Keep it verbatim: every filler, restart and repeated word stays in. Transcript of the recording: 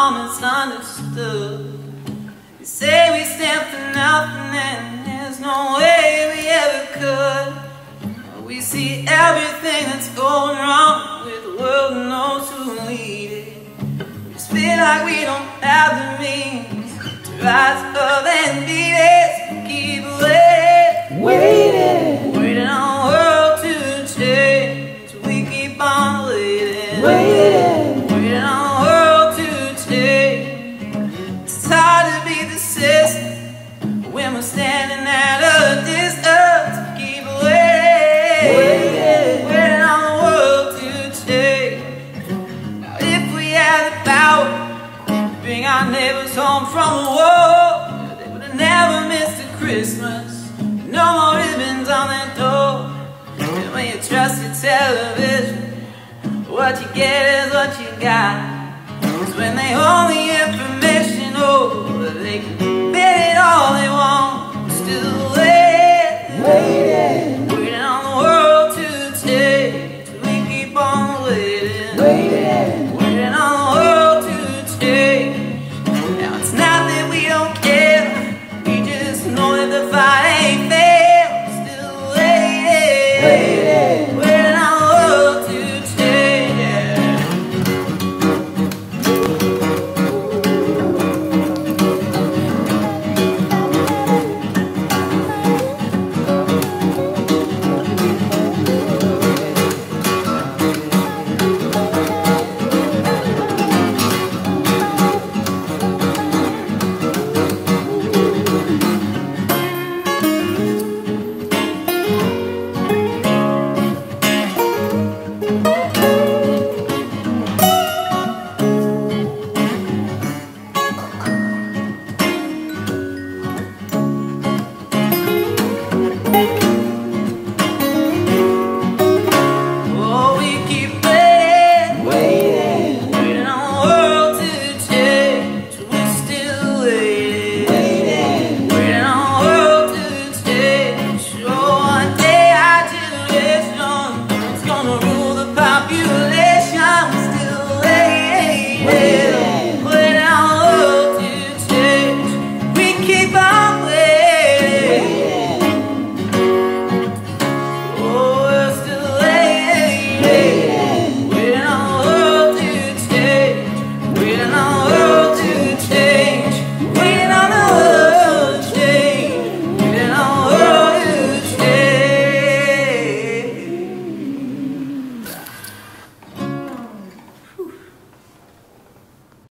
all misunderstood. You say we stand for nothing and there's no way we ever could. We see everything that's going wrong with the world and those who lead it. We just feel like we don't have the means to rise above and beat it. Keep waiting, Waiting, waiting on the world to change. We keep on waiting, waiting, waiting on the world to change. It's hard to be the system when we're standing at a distance. Keep waiting, waiting, waiting on the world to change. Now if we had the power to bring our neighbors home from the war, they would have never missed a Christmas. No more ribbons on their door. And when you trust your television, what you get is what you got. 'Cause when they own the information, oh, they can